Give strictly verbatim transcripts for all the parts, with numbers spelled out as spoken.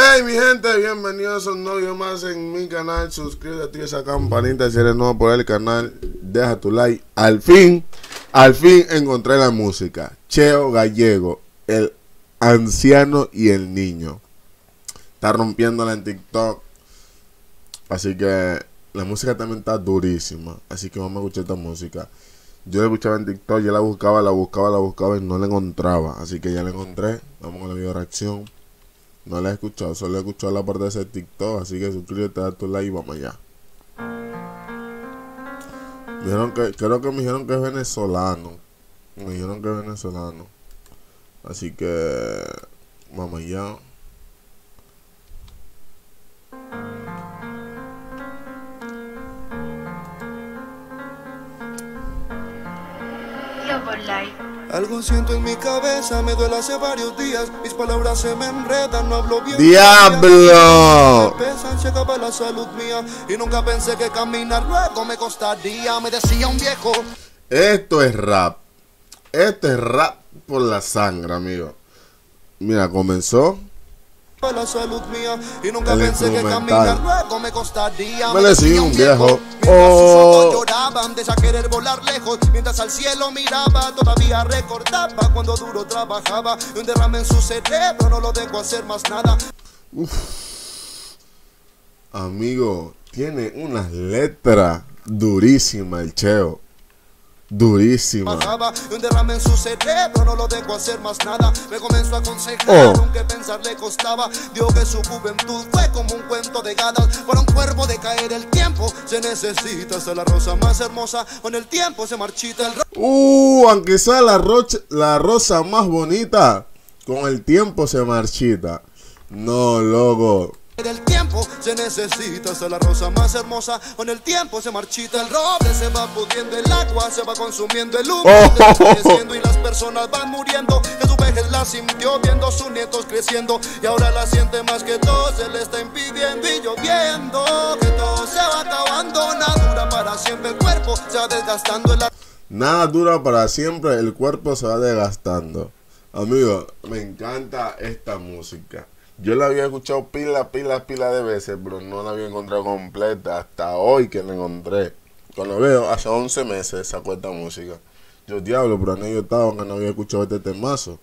Hey mi gente, bienvenidos a un nuevo video más en mi canal. Suscríbete a esa campanita si eres nuevo por el canal. Deja tu like. Al fin, al fin encontré la música. Cheo Gallego, el anciano y el niño. Está rompiéndola en TikTok. Así que la música también está durísima. Así que vamos a escuchar esta música. Yo la escuchaba en TikTok, yo la buscaba, la buscaba, la buscaba y no la encontraba. Así que ya la encontré. Vamos con la video reacción. No la he escuchado, solo he escuchado la parte de ese TikTok. Así que suscríbete, da tu like y vamos allá. Me dijeron que, creo que me dijeron que es venezolano. Me dijeron que es venezolano. Así que vamos allá. Algo siento en mi cabeza, me duele hace varios días. Mis palabras se me enredan, no hablo bien. ¡Diablo! Me pesan, se acaba la salud mía. Y nunca pensé que caminar luego me costaría. Me decía un viejo. Esto es rap. Esto es rap por la sangre, amigo. Mira, comenzó La salud mía. Y nunca el pensé que caminar luego me costaría. Me decía un viejo. Mientras sus ojos lloraban, de querer volar lejos. Mientras al cielo miraba, todavía recordaba cuando duro trabajaba. Un derrame en su cerebro, no lo dejo hacer más nada. Uf. Amigo, tiene unas letras durísimas el Cheo. Durísima. Un derrame en su cerebro, no lo dejo hacer más nada. Me comenzó a aconsejar, oh. aunque pensar le costaba. Dijo que su juventud fue como un cuento de gadas. Para un cuervo de caer el tiempo se necesita. Hasta la rosa más hermosa, con el tiempo se marchita el Uh, aunque sea la, rocha, la rosa más bonita, con el tiempo se marchita. No, loco. El tiempo se necesita, hasta la rosa más hermosa, con el tiempo se marchita el roble, se va pudiendo el agua, se va consumiendo el humo, oh. creciendo y las personas van muriendo. En su vejez la sintió viendo sus nietos creciendo y ahora la siente más que todo, se le está impidiendo y lloviendo, que todo se va acabando, nada dura para siempre, el cuerpo se va desgastando en la... Nada dura para siempre, el cuerpo se va desgastando. Amigo, me encanta esta música. Yo la había escuchado pila, pila, pila de veces, pero no la había encontrado completa hasta hoy que la encontré. Cuando veo, hace once meses sacó esta música. Yo, diablo, pero no yo estaba que no había escuchado este temazo.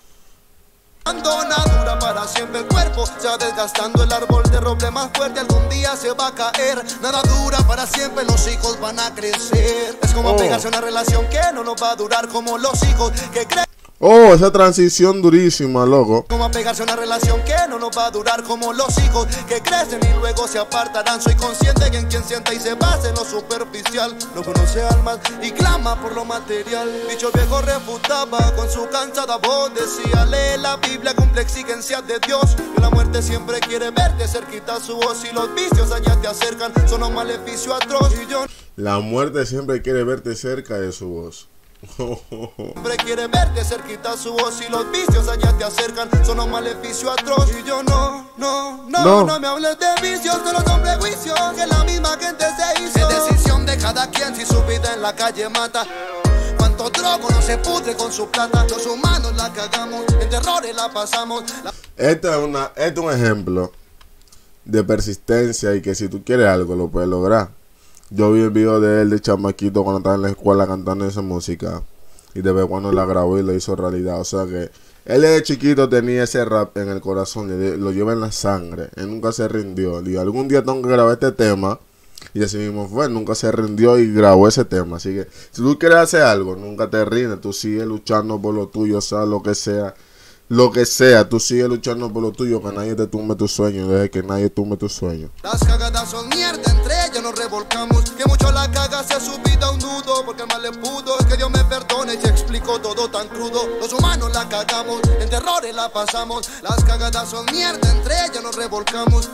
Nada dura para siempre, el cuerpo se va desgastando, el árbol de roble más fuerte algún día se va a caer. Nada dura para siempre, los hijos van a crecer. Es como oh. apegarse a una relación que no nos va a durar, como los hijos que creen. Oh, esa transición durísima, loco. Como apegarse a una relación que no nos va a durar, como los hijos que crecen y luego se apartarán. Soy consciente que en quien sienta y se basa en lo superficial no conoce almas y clama por lo material. Dicho viejo refutaba con su cansada voz, decía: lee la Biblia, cumple exigencias de Dios. Que la muerte siempre quiere verte cerquita su voz y los vicios allá te acercan, son un maleficio atroz. Y yo... La muerte siempre quiere verte cerca de su voz. Siempre quiere verte cerquita su voz y los vicios allá te acercan, son un maleficio atroz. Y yo no, no, no, no, no me hables de vicios, solo son prejuicios que la misma gente se hizo. Es decisión de cada quien si su vida en la calle mata. Cuánto drogo no se pudre con su plata. Los humanos la cagamos, en terrores la pasamos la... Este es, una, este es un ejemplo de persistencia y que si tú quieres algo lo puedes lograr. Yo vi el video de él de chamaquito cuando estaba en la escuela cantando esa música. Y de vez en cuando la grabó y lo hizo realidad. O sea que él desde chiquito tenía ese rap en el corazón. Lo lleva en la sangre. Él nunca se rindió. Dijo, algún día tengo que grabar este tema. Y así mismo fue. Nunca se rindió y grabó ese tema. Así que si tú quieres hacer algo, nunca te rindes. Tú sigues luchando por lo tuyo. O sea, lo que sea. Lo que sea, tú sigues luchando por lo tuyo, que nadie te tumbe tus sueños, deje que nadie tumbe tus sueños. Las cagadas son mierda, entre ellas nos revolcamos. Que mucho la caga se ha subido a un nudo, porque el mal le pudo, que Dios me perdone y se explicó todo tan crudo. Los humanos la cagamos, en terrores la pasamos. Las cagadas son mierda, entre ellas nos revolcamos.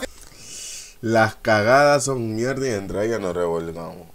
Las cagadas son mierda y entre ellas nos revolcamos.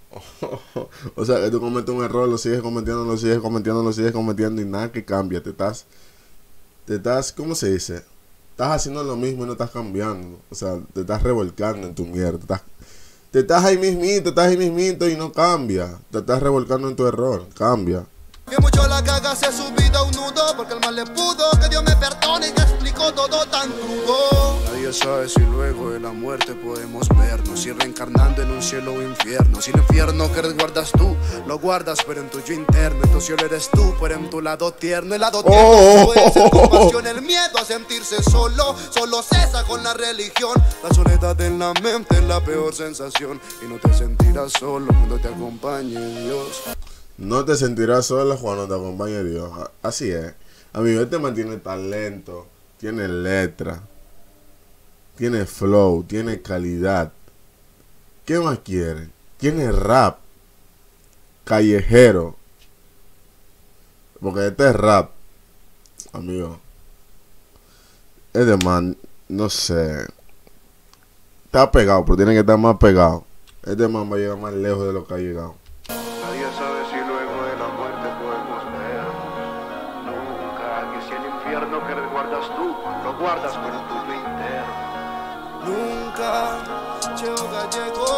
O sea, que tú cometes un error, lo sigues cometiendo, lo sigues cometiendo, lo sigues cometiendo y nada que cambia, te estás... Te estás, ¿cómo se dice? Estás haciendo lo mismo y no estás cambiando. O sea, te estás revolcando en tu mierda. Te estás, te estás ahí mismito, estás ahí mismito y no cambia. Te estás revolcando en tu error. Cambia. Que mucho la caga se ha subido a un nudo, porque el mal le pudo, que Dios me perdone y que explicó todo tan crudo. Nadie sabe si luego de la muerte podemos vernos, ir reencarnando en un cielo o infierno. Si el infierno que resguardas tú, lo guardas pero en tu yo interno. En tu cielo eres tú, pero en tu lado tierno. El lado tierno Oh. puede ser compasión. El miedo a sentirse solo, solo cesa con la religión. La soledad en la mente es la peor sensación. Y no te sentirás solo cuando te acompañe Dios. No te sentirás sola cuando te acompañe Dios. Así es. Amigo, este man tiene talento, tiene letra, tiene flow, tiene calidad. ¿Qué más quiere? Tiene rap, callejero. Porque este es rap, amigo. Este man, no sé. Está pegado, pero tiene que estar más pegado. Este man va a llegar más lejos de lo que ha llegado. Nadie sabe si luego de la muerte podemos ver. Nunca, que si el infierno que resguardas tú, lo guardas pero en tu yo interno. Nunca, Cheo Gallego.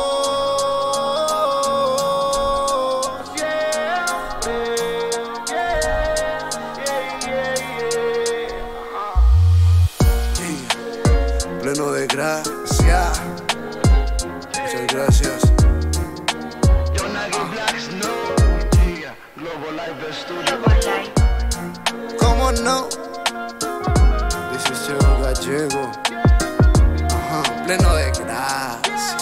Pleno de gracia. Muchas gracias. ¿Cómo no? This is Cheo Gallego. Ajá, pleno de gracia.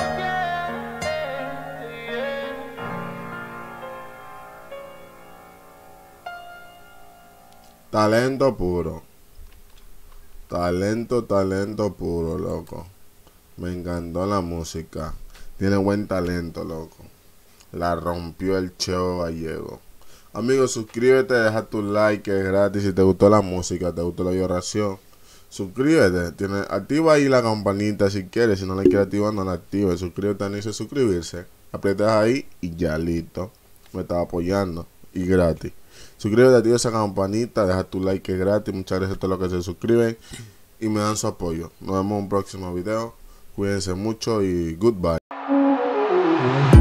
Talento puro. Talento, talento puro, loco. Me encantó la música. Tiene buen talento, loco. La rompió el Cheo Gallego. Amigo, suscríbete, deja tu like, que es gratis. Si te gustó la música, te gustó la oración, suscríbete. Tiene, activa ahí la campanita si quieres. Si no la quieres activar, no la actives. Suscríbete, no dice suscribirse. Aprietas ahí y ya listo. Me estaba apoyando. Y gratis. Suscríbete, activa esa campanita, deja tu like, que es gratis. Muchas gracias a todos los que se suscriben y me dan su apoyo. Nos vemos en un próximo video. Cuídense mucho y goodbye.